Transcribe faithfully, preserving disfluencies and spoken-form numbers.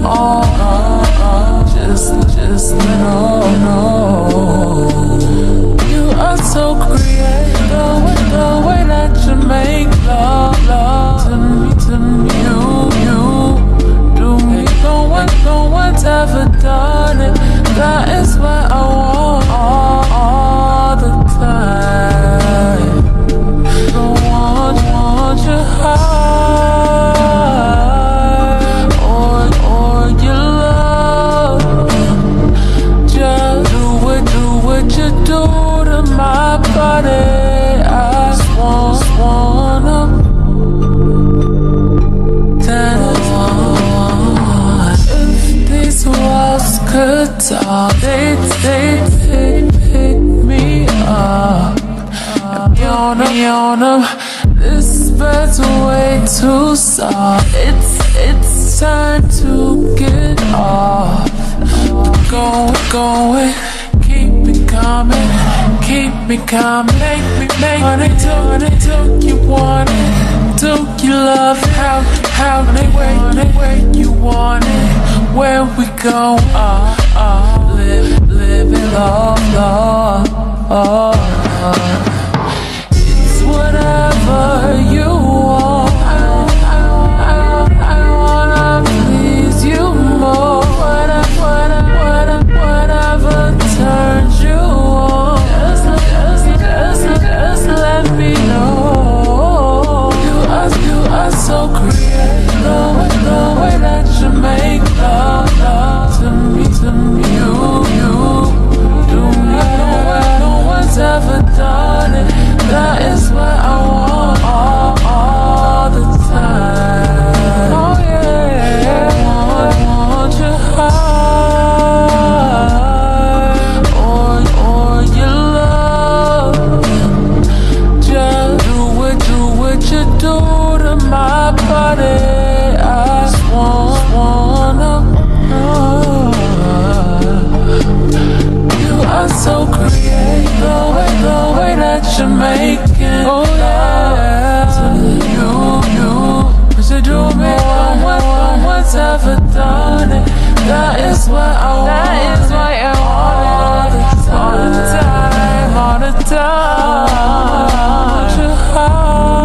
oh, oh, just, just no, no. You are so creative, the way, the way that you make love, love to me, to me. You, you do me. No one, no one's ever done it. That is what I want all, all the time. Don't want, want you high. My body, I just want, just wanna if these walls could talk, they'd, they'd pick, pick me up. I'm on 'em, this bed's way too soft. It's, it's time to get off. Going, going, keep it coming. Keep me calm, make me, make me do it, do you want it, do you love it, how, how, anyway, where you want it, where we go, uh, uh, live, live it, love, love, uh, uh. It's whatever you want, I, I, I, I wanna please you more, whatever, whatever, whatever turns you on. Let me know you are, you are so creative. The way, the way that you make love, love to me, to me. You, you do me. No one, no one's ever done it. That is what I want all, all the time. Oh yeah, I want, want you high, or, or you love. You do to my body, I just want, wanna know. You are so creative, the way, the way that you make it. Oh yeah, you, you, what you do me, no one, no one's ever done it. That is what I want, that is what I want all the time, all the time, all the time. I want you high.